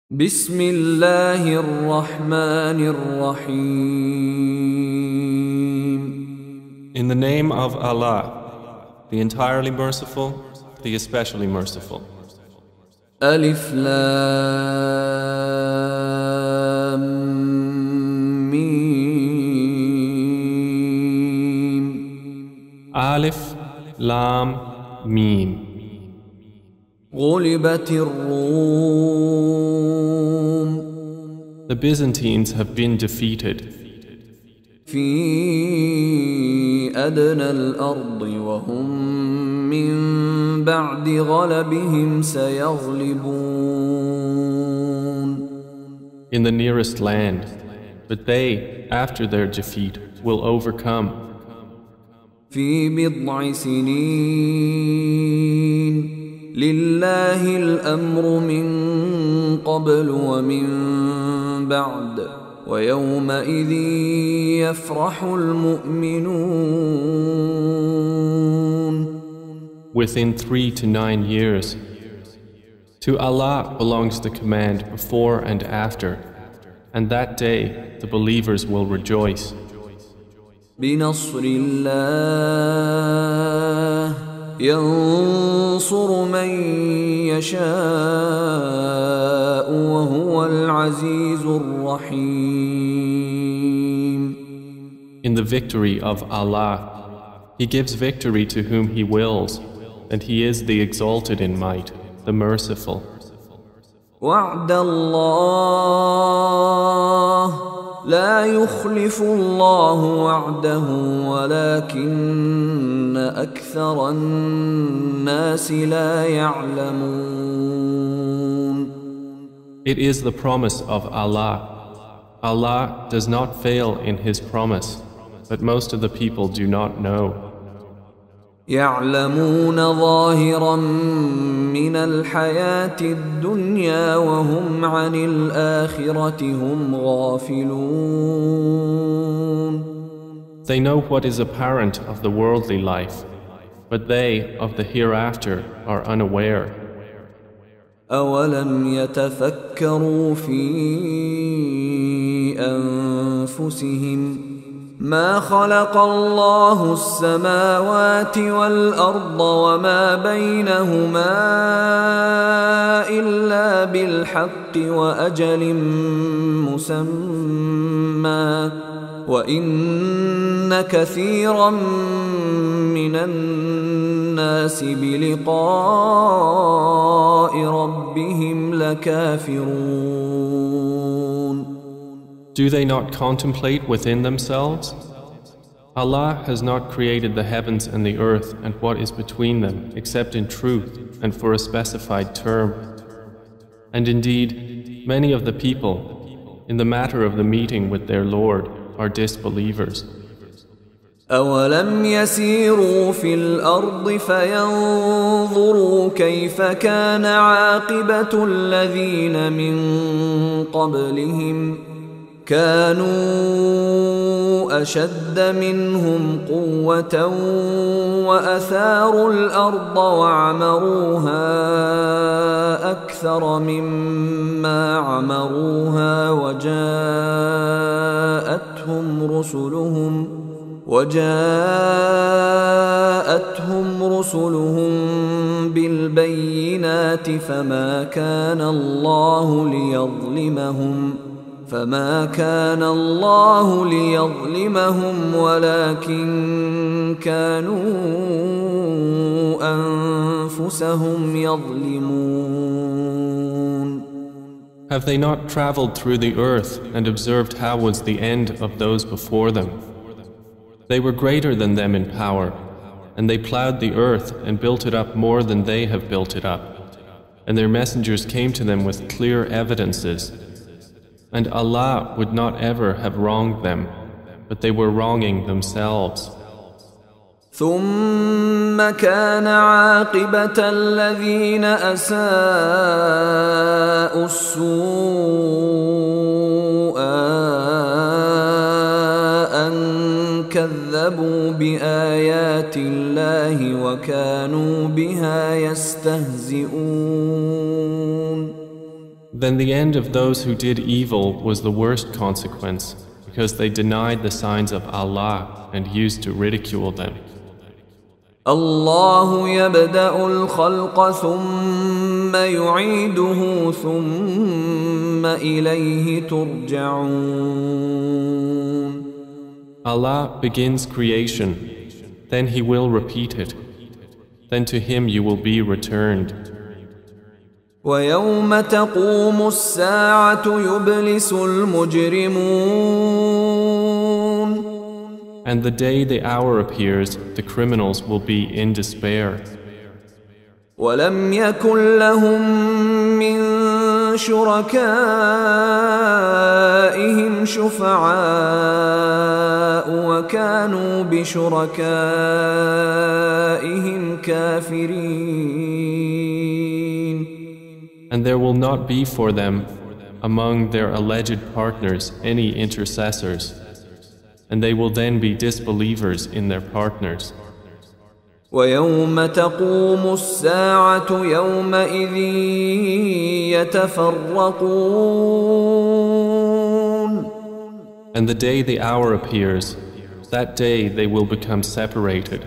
بسم الله الرحمن الرحيم. In the name of Allah, the entirely merciful, the especially merciful. ألف لام ميم. Alif, Lam, Mim. غلبت الروم The Byzantines have been defeated في أدنى الأرض وهم من بعد غلبهم سيغلبون. in the nearest land, but they, after their defeat, will overcome. في بضع سنين لله الأمر من قبل ومن بعد ويومئذ يفرح المؤمنون. Within 3 to 9 years. To Allah belongs the command before and after, and that day the believers will rejoice. بنصر الله ينصر من يشاء وهو العزيز الرحيم. In the victory of Allah, He gives victory to whom He wills, and He is the exalted in might, the merciful. وعد الله لا يخلف الله وعده ولكن أكثر الناس لا يعلمون. It is the promise of Allah. Allah does not fail in His promise, but most of the people do not know. يعلمون ظاهرا من الحياة الدنيا وهم عن الآخرة هم غافلون. They know what is apparent of the worldly life, but they of the hereafter are unaware. أولم يتفكروا في أنفسهم ما خلق الله السماوات والأرض وما بينهما إلا بالحق وأجل مسمى وإن كثيرا من الناس بلقاء ربهم لكافرون. Do they not contemplate within themselves? Allah has not created the heavens and the earth and what is between them except in truth and for a specified term. And indeed, many of the people, in the matter of the meeting with their Lord, are disbelievers. أولم يسيروا في الأرض فينظروا كيف كان عاقبة الذين من قبلهم كانوا أشد منهم قوة وأثاروا الأرض وعمروها أكثر مما عمروها وجاءتهم رسلهم بالبينات فما كان الله ليظلمهم ولكن كانوا أنفسهم يظلمون. Have they not traveled through the earth and observed how was the end of those before them? They were greater than them in power, and they plowed the earth and built it up more than they have built it up. And their messengers came to them with clear evidences. And Allah would not ever have wronged them, but they were wronging themselves. ثم كان عاقبة الذين أساءوا السوء أن كذبوا بآيات الله وكانوا بها يستهزئون. Then the end of those who did evil was the worst consequence, because they denied the signs of Allah and used to ridicule them. الله يبدأ الخلق ثم يعيده ثم إليه ترجعون. Allah begins creation, then He will repeat it. Then to Him you will be returned. ويوم تقوم الساعة يبلس المجرمون. And the day the hour appears, the criminals will be in despair. ولم يكن لهم من شركائهم شفعاء وكانوا بشركائهم كافرين. And there will not be for them among their alleged partners any intercessors, and they will then be disbelievers in their partners. ويوم تقوم الساعة يومئذ يتفرقون. And the day the hour appears, that day they will become separated.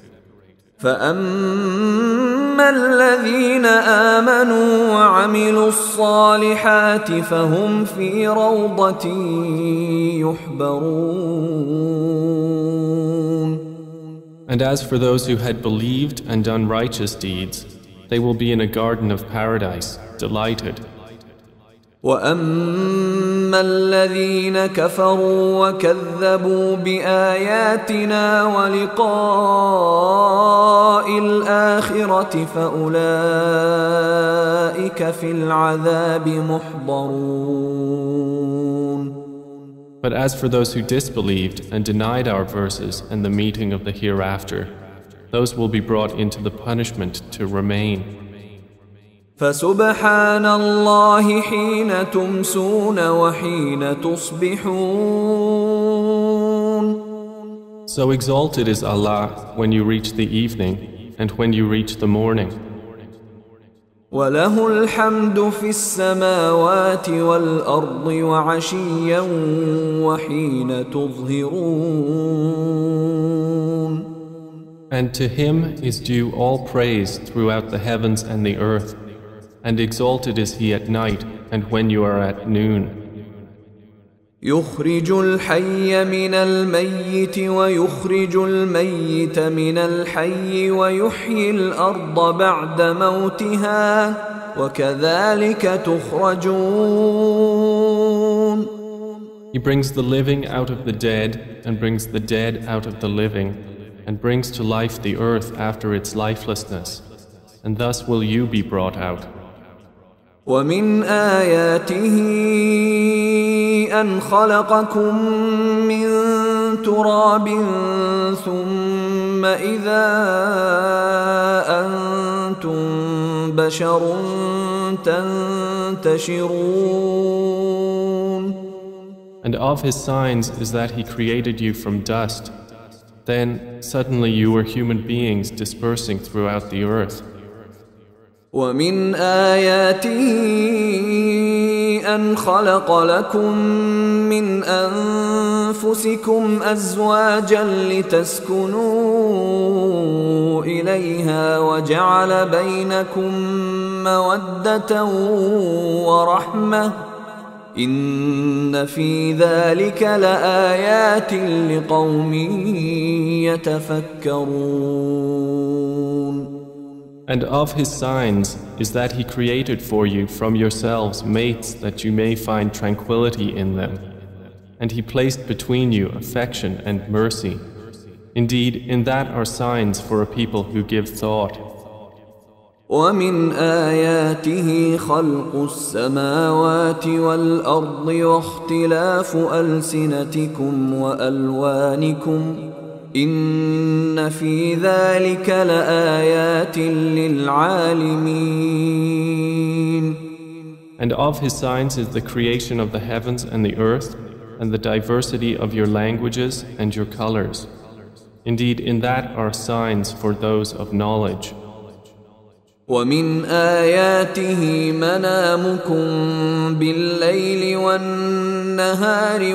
فأما الذين آمنوا وعملوا الصالحات فهم في روضة يحبرون. And as for those who had believed and done righteous deeds, they will be in a garden of paradise, delighted. وأما الذين كفروا وكذبوا بآياتنا ولقاء الآخرة فأولئك في العذاب محضرون. But as for those who disbelieved and denied our verses and the meeting of the hereafter, those will be brought into the punishment to remain. فسبحان الله حين تمسون وحين تصبحون. So exalted is Allah when you reach the evening and when you reach the morning. وله الحمد في السماوات والأرض وعشيا وحين تظهرون. And to Him is due all praise throughout the heavens and the earth, and exalted is He at night and when you are at noon. يخرج الحي من الميت ويخرج الميت من الحي ويحيي الأرض بعد موتها وكذلك تخرجون. He brings the living out of the dead and brings the dead out of the living and brings to life the earth after its lifelessness, and thus will you be brought out. ومن آياته أن خلقكم من تراب ثم إذا أنتم بشر تنتشرون. And of His signs is that He created you from dust. Then suddenly you were human beings dispersing throughout the earth. ومن آياته أن خلق لكم من أنفسكم أزواجا لتسكنوا إليها وجعل بينكم مودة ورحمة إن في ذلك لآيات لقوم يتفكرون. And of His signs is that He created for you from yourselves mates that you may find tranquility in them. And He placed between you affection and mercy. Indeed, in that are signs for a people who give thought. ومن آياته خلق السماوات والأرض واختلاف ألسنتكم وألوانكم إن في ذلك لآيات للعالمين. And of His signs is the creation of the heavens and the earth and the diversity of your languages and your colors. Indeed, in that are signs for those of knowledge. ومن آياته منامكم بالليل والنهار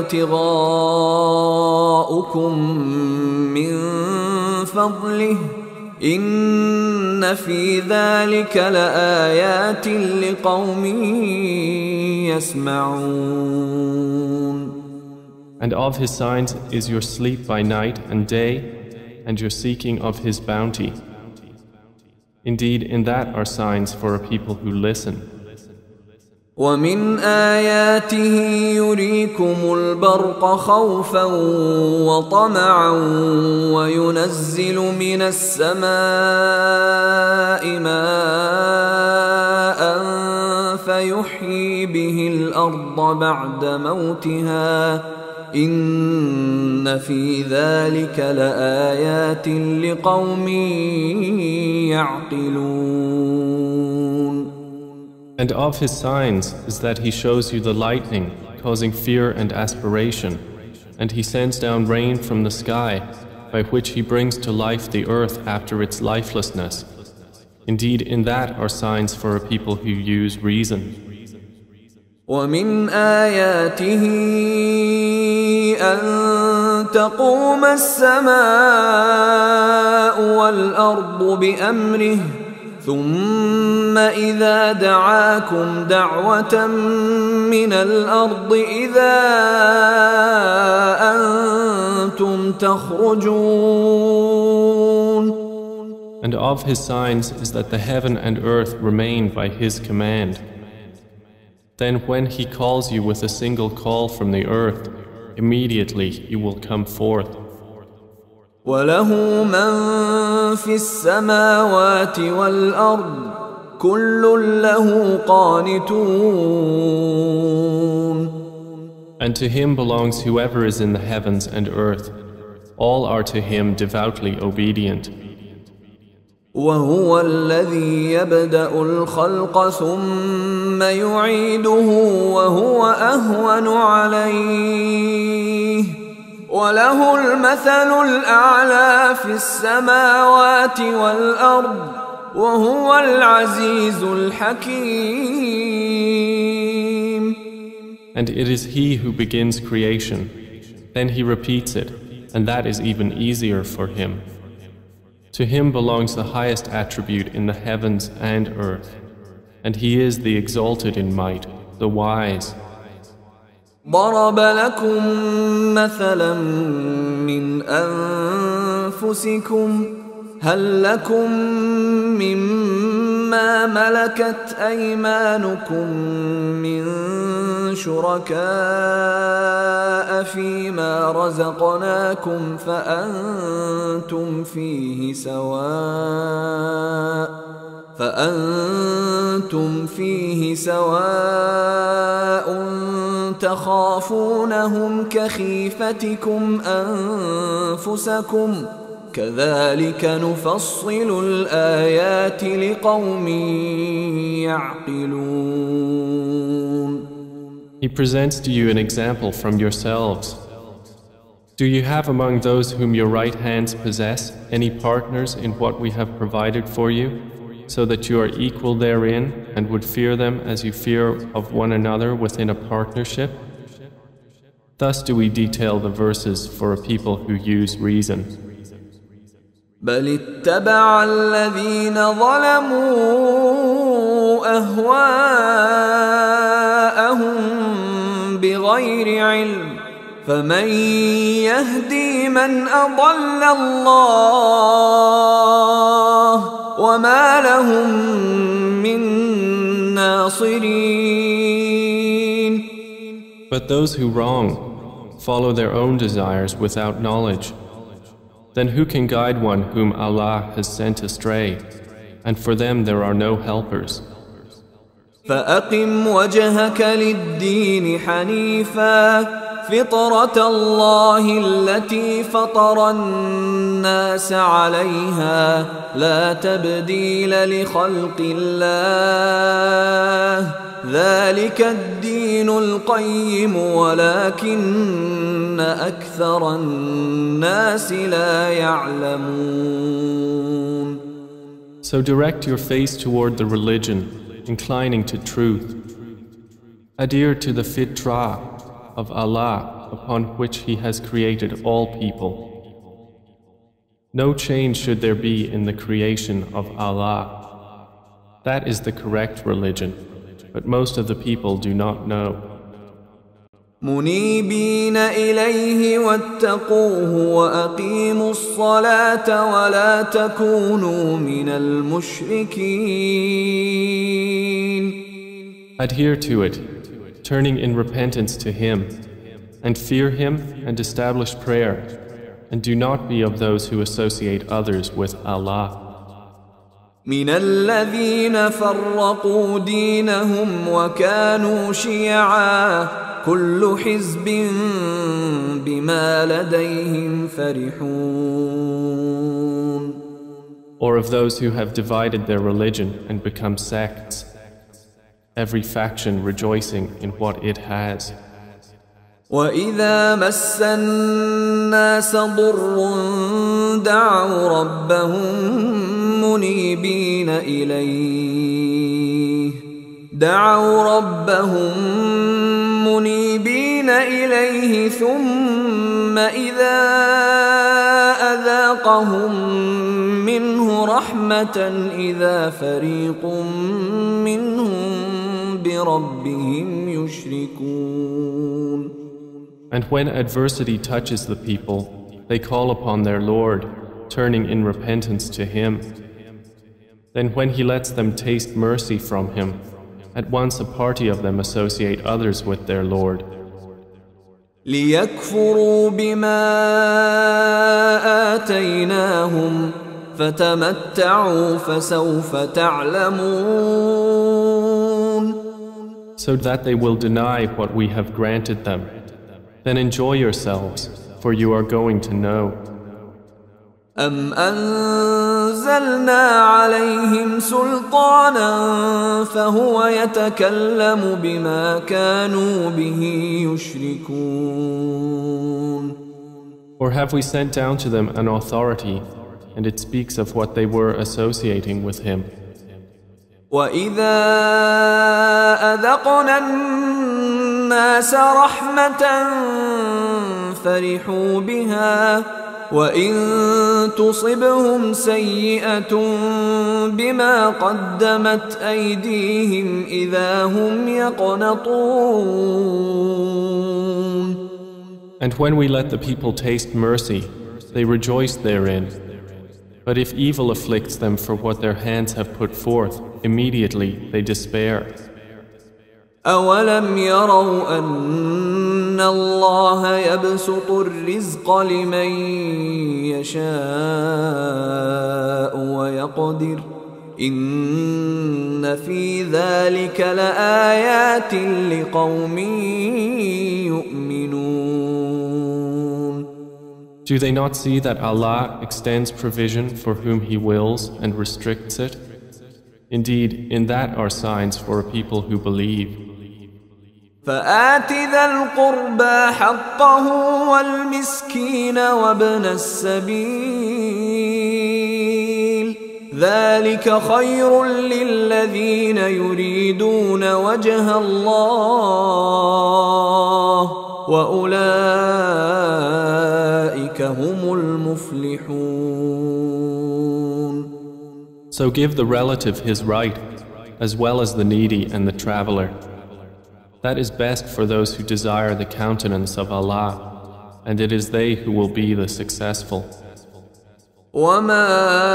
وابتغاؤكم من فضله إن في ذلك لآيات لقوم يسمعون. And of his signs is your sleep by night and day, and your seeking of his bounty. Indeed, in that are signs for a people who listen. ومن آياته يريكم البرق خوفا وطمعا وينزل من السماء ماء فيحيي به الأرض بعد موتها إن في ذلك لآيات لقوم يعقلون. And of his signs is that he shows you the lightning, causing fear and aspiration, and he sends down rain from the sky, by which he brings to life the earth after its lifelessness. Indeed, in that are signs for a people who use reason. ومن آياته أن تقوم السماء والأرض بأمره ثم إذا دعاكم دعوة من الأرض إذا أنتم تخرجون. And of his signs is that the heaven and earth remain by his command. Then when he calls you with a single call from the earth, immediately you will come forth. وله من في السماوات والأرض كل له قانتون. And to him belongs whoever is in the heavens and earth. All are to him devoutly obedient. وهو الذي يبدأ الخلق ثم يعيده وهو أهون عليه وله المثل الأعلى في السماوات والأرض وهو العزيز الحكيم. And it is he who begins creation. Then he repeats it, and that is even easier for him. To him belongs the highest attribute in the heavens and earth, and he is the exalted in might, the wise. ضرب لكم مثلا من أنفسكم هل لكم مما ملكت أيمانكم من شركاء فيما رزقناكم فأنتم فيه سواء تخافونهم كخيفتكم أنفسكم كذلك نفصل الآيات لقوم يعقلون. He presents to you an example from yourselves. Do you have among those whom your right hands possess any partners in what we have provided for you, so that you are equal therein and would fear them as you fear of one another within a partnership? Thus do we detail the verses for a people who use reason. بل اتبع الذين ظلموا أهواءهم بغير علم فمن يهدي من أضل الله وما لهم من ناصرين. But those who wrong follow their own desires without knowledge. Then who can guide one whom Allah has sent astray? And for them there are no helpers. فأقم وجهك للدين حنيفا فطرة الله التي فطر الناس عليها لا تبديل لخلق الله ذلك الدين القيم ولكن أكثر الناس لا يعلمون. So direct your face toward the religion, inclining to truth. Adhere to the fitrah of Allah upon which He has created all people. No change should there be in the creation of Allah. That is the correct religion, but most of the people do not know. منيبين إليه واتقوه وأقيموا الصلاة ولا تكونوا من المشركين. Adhere to it, turning in repentance to Him, and fear Him and establish prayer, and do not be of those who associate others with Allah. من الذين فرقوا دينهم وكانوا شيعا كل حزب بما لديهم فرحون. Or of those who have divided their religion and become sects, every faction rejoicing in what it has. وإذا مس الناس ضر دعوا ربهم منيبين إليه ثم إذا أذاقهم منه رحمة إذا فريق منهم بربهم يشركون. And when adversity touches the people, they call upon their Lord, turning in repentance to Him. Then when He lets them taste mercy from Him, at once a party of them associate others with their Lord. ليكفروا بما آتيناهم فتمتعوا فسوف تعلمون. So that they will deny what we have granted them. Then enjoy yourselves, for you are going to know. أم أنزلنا عليهم سلطانا فهو يتكلم بما كانوا به يشركون. Or have we sent down to them an authority, and it speaks of what they were associating with Him? وإذا أذقنا الناس رحمة فرحوا بها وإن تصبهم سيئة بما قدمت أيديهم إذا هم يقنطون. And when we let the people taste mercy, they rejoice therein. But if evil afflicts them for what their hands have put forth, immediately they despair. أولم يروا أن الله يبسط الرزق لمن يشاء ويقدر إن في ذلك لآيات لقوم يؤمنون. Do they not see that Allah extends provision for whom He wills and restricts it? Indeed, in that are signs for a people who believe. فآت ذا القربى حقه والمسكين وابن السبيل ذلك خير للذين يريدون وجه الله وأولئك هم المفلحون. So give the relative his right, as well as the needy and the traveler. That is best for those who desire the countenance of Allah, and it is they who will be the successful. وما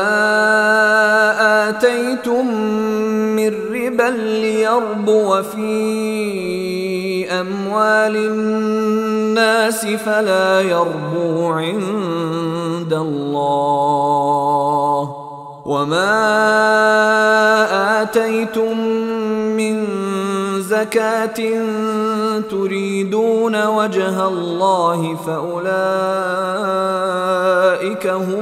آتيتم من ربا ليربو في أموال الناس فلا يربو عند الله وما آتيتم من زكاة تريدون وجه الله فأولئك هم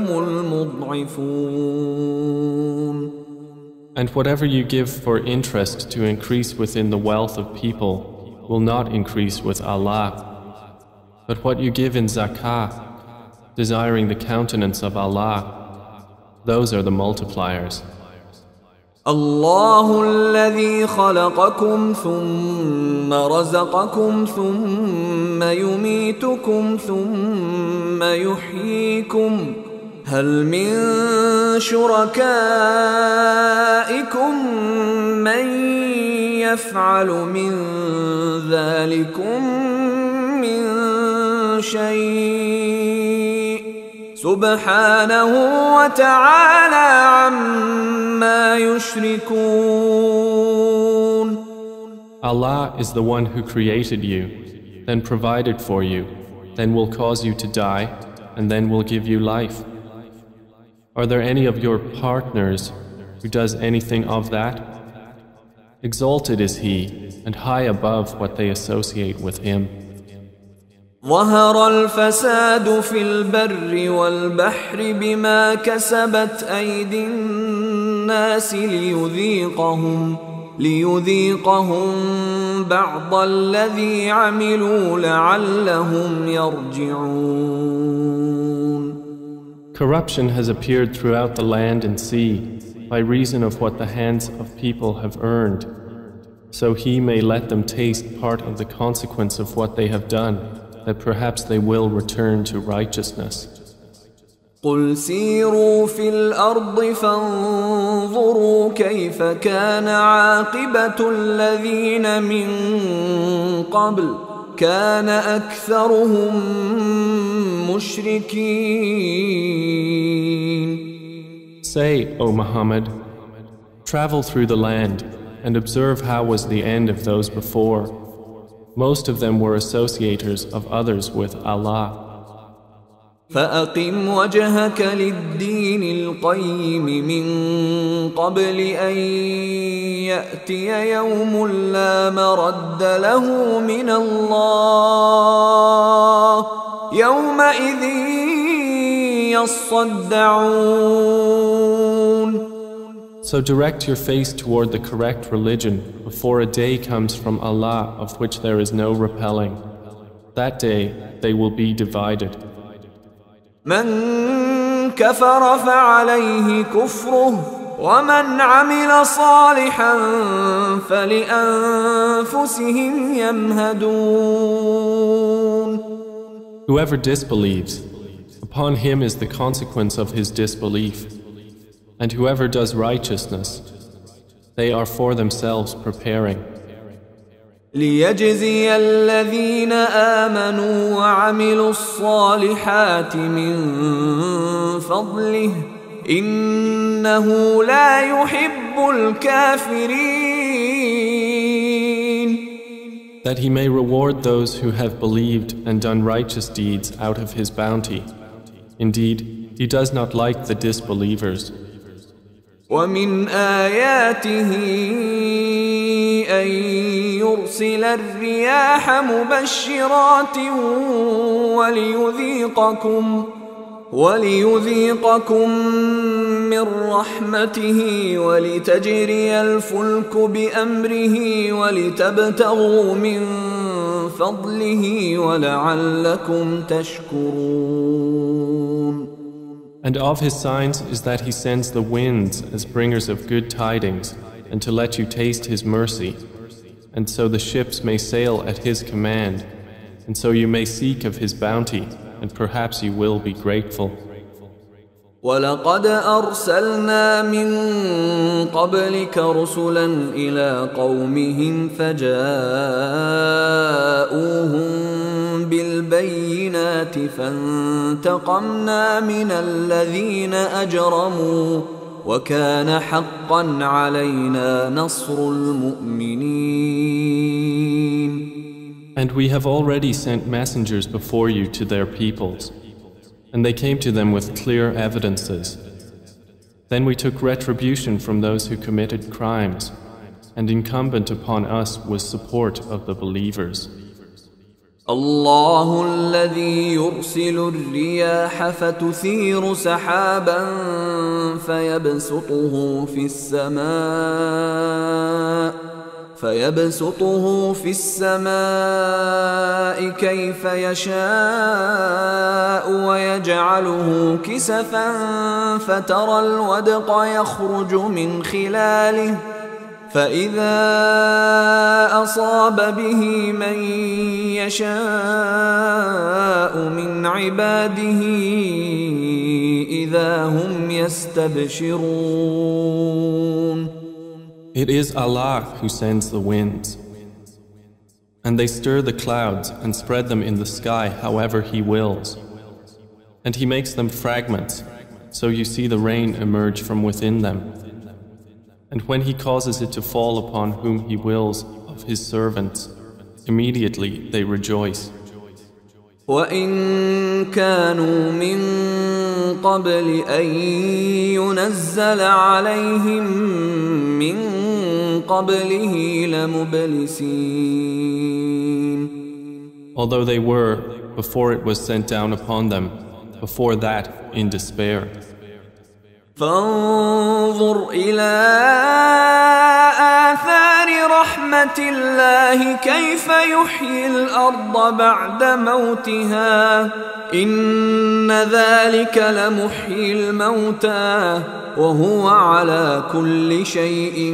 المضعفون. And whatever you give for interest to increase within the wealth of people will not increase with Allah. But what you give in zakah, desiring the countenance of Allah, those are the multipliers. الله الذي خلقكم ثم رزقكم ثم يميتكم ثم يحييكم هل من شركائكم من يفعل من ذلكم من شيء سبحانه وتعالى عما يشركون. Allah is the one who created you, then provided for you, then will cause you to die, and then will give you life. Are there any of your partners who does anything of that? Exalted is He, and high above what they associate with Him. ظهر الفساد في البر والبحر بما كسبت أيدي الناس ليذيقهم بعض الذي عملوا لعلهم يرجعون. Corruption has appeared throughout the land and sea by reason of what the hands of people have earned, so He may let them taste part of the consequence of what they have done, that perhaps they will return to righteousness. قل سيروا في الأرض فانظروا كيف كان عاقبة الذين من قبل كان أكثرهم مشركين. Say, O Muhammad, travel through the land and observe how was the end of those before. Most of them were associators of others with Allah. فأقم وجهك للدين القيم من قبل أن يأتي يوم لا مرد له من الله يومئذ يصدعون. So direct your face toward the correct religion before a day comes from Allah of which there is no repelling. That day they will be divided. من كفر فعليه كفره ومن عمل صالحا فلأنفسهم يمهدون. Whoever disbelieves, upon him is the consequence of his disbelief. And whoever does righteousness, they are for themselves preparing. ليجزي الذين آمنوا وعملوا الصالحات من فضله إنه لا يحب الكافرين. That he may reward those who have believed and done righteous deeds out of his bounty. Indeed, he does not like the disbelievers. ومن آياته أن يرسل الرياح مبشرات وليذيقكم من رحمته ولتجري الفلك بأمره ولتبتغوا من فضله ولعلكم تشكرون. And of his signs is that he sends the winds as bringers of good tidings, and to let you taste his mercy, and so the ships may sail at his command, and so you may seek of his bounty, and perhaps you will be grateful. ولقد أرسلنا من قبلك رسلا إلى قومهم فجاءوهم بالبينات فانتقمنا من الذين أجرموا وكان حقا علينا نصر المؤمنين. And we have already sent messengers before you to their peoples, and they came to them with clear evidences. Then we took retribution from those who committed crimes, and incumbent upon us was support of the believers. الله الذي يرسل الرياح فتثير سحابا فيبسطه في السماء كيف يشاء يجعله كسفا فترى الودق يخرج من خلاله فإذا أصاب به من يشاء من عباده إذا هم يستبشرون. It is Allah who sends the winds, and they stir the clouds and spread them in the sky however He wills. And He makes them fragments, so you see the rain emerge from within them. And when He causes it to fall upon whom He wills of His servants, immediately they rejoice. وَإِن كَانُوا مِن قَبْلِ أَن يُنَزَّلَ عَلَيْهِم مِّن قَبْلِهِ لَمُبْلِسِينَ. Although they were, before it was sent down upon them, before that in despair. فانظر إلى آثار رحمة الله كيف يحيي الأرض بعد موتها إن ذلك لمحيي الموتى وهو على كل شيء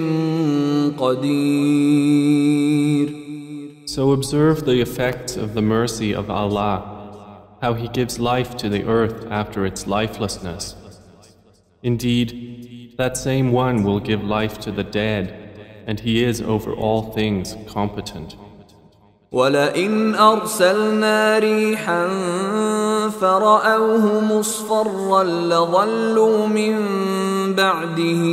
قدير. So observe the effects of the mercy of Allah, how He gives life to the earth after its lifelessness. Indeed, that same one will give life to the dead, and He is over all things competent. وَلَئِنْ أَرْسَلْنَا رِيحًا فَرَأَوْهُ مُصْفَرًّا لَظَلُّوا مِنْ بَعْدِهِ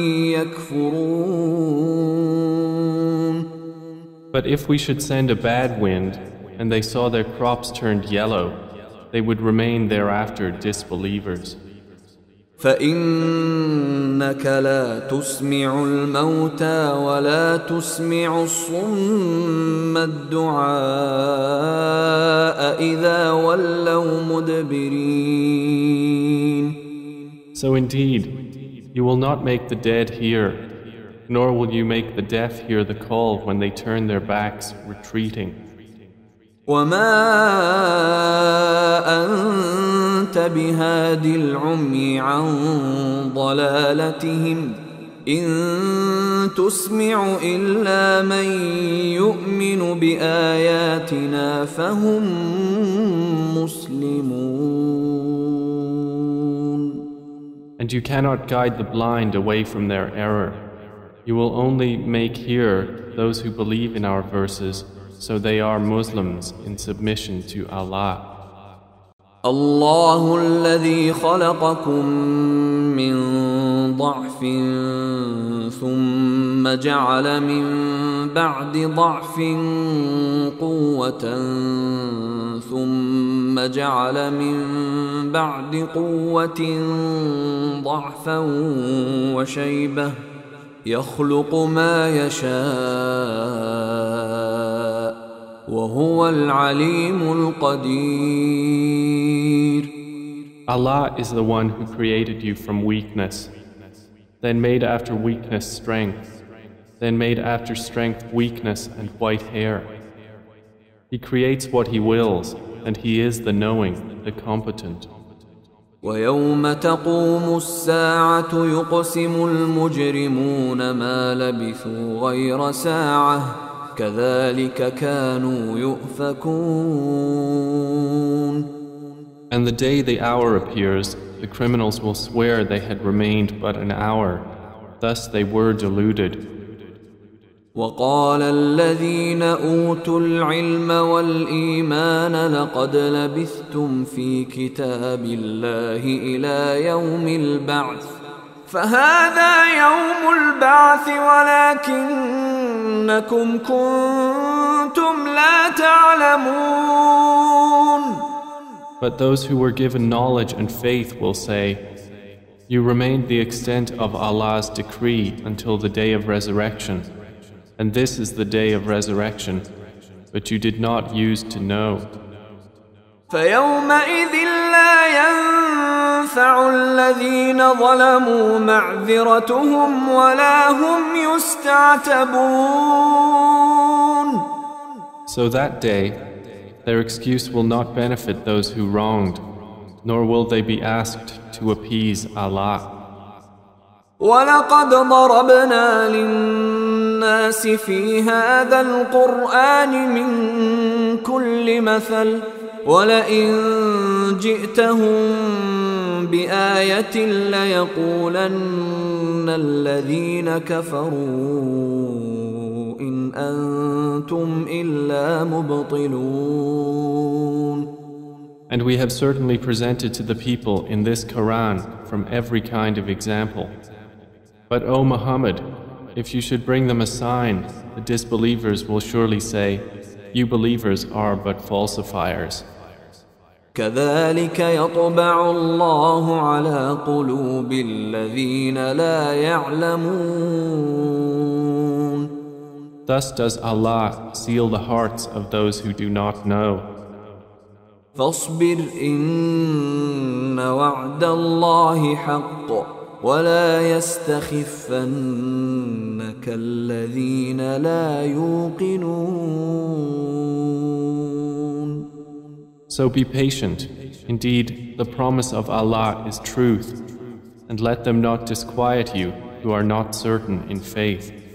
يَكْفُرُونَ. But if we should send a bad wind, and they saw their crops turned yellow, they would remain thereafter disbelievers. فإنك لا تسمع الموتى ولا تسمع الصم الدعاء إذا ولوا مدبرين. So indeed, you will not make the dead hear, nor will you make the deaf hear the call when they turn their backs, retreating. وما أنت بهاد العمي عن ضلالتهم إن تسمع إلا من يؤمن بآياتنا فهم مسلمون. And you cannot guide the blind away from their error. You will only make hear those who believe in our verses, so they are Muslims in submission to Allah. الله الذي خلقكم من ضعف ثم جعل من بعد ضعف قوة ثم جعل من بعد قوة ضعفا وشيبة يخلق ما يشاء وهو العليم القدير. Allah is the one who created you from weakness, then made after weakness strength, then made after strength weakness and white hair. He creates what He wills, and He is the knowing, the competent. ويوم تقوم الساعة يقسم المجرمون ما لبثوا غير ساعة كذلك كانوا يؤفكون. And the day the hour appears, the criminals will swear they had remained but an hour. Thus they were deluded. وقال الذين أوتوا العلم والإيمان لقد لبثتم في كتاب الله إلى يوم البعث فهذا يوم البعث ولكنكم كنتم لا تعلمون. But those who were given knowledge and faith will say, you remained the extent of Allah's decree until the day of resurrection. And this is the day of resurrection, but you did not use to know. فيومئذ لا ينفع الذين ظلموا معذرتهم ولا هم يستعتبون. So that day, their excuse will not benefit those who wronged, nor will they be asked to appease Allah. ولقد ضربنا للناس في هذا القرآن من كل مثل ولئن جئتهم بآية ليقولن الذين كفروا إن أنتم إلا مبطلون. And we have certainly presented to the people in this Quran from every kind of example. But O Muhammad, if you should bring them a sign, the disbelievers will surely say, you believers are but falsifiers. كذلك يطبع الله على قلوب الذين لا يعلمون. Thus does Allah seal the hearts of those who do not know. فاصبر إن وعد الله حق ولا يستخفنك الذين لا يوقنون. So be patient. Indeed, the promise of Allah is truth, and let them not disquiet you who are not certain in faith.